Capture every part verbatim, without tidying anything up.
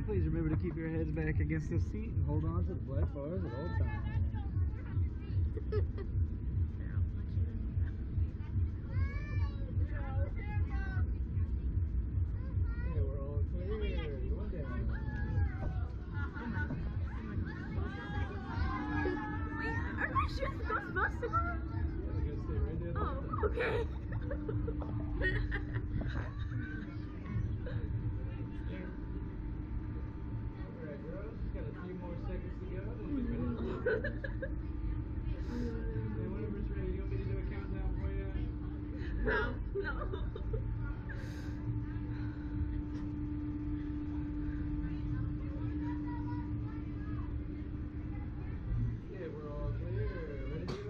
And please remember to keep your heads back against the seat and hold on to the black bars at all times. Yeah, we're all clear. Going down. Wait, are my shoes supposed to go? Yeah, they're gonna stay right there. Oh, okay. Alright, girls, just got a few more seconds to go. We'll be ready. And whenever it's ready, you want me to do a countdown for you? No, no. Yeah, we're all clear. Ready to go?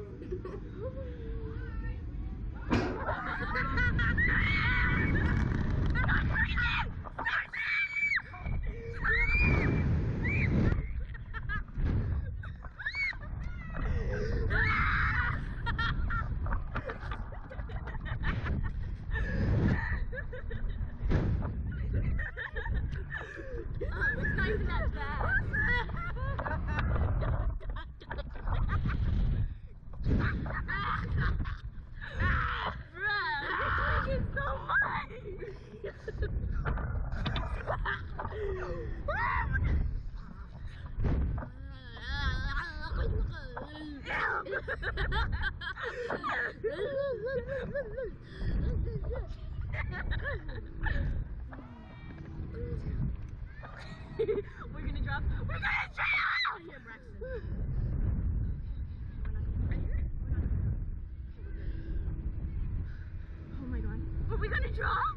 Oh, it's not even that bad. Bruh, you're drinking so much. We're gonna drop. We're gonna drop! Here, Braxton. Oh my god. Are we gonna drop?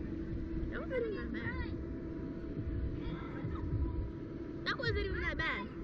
That wasn't even that bad. That wasn't even that bad.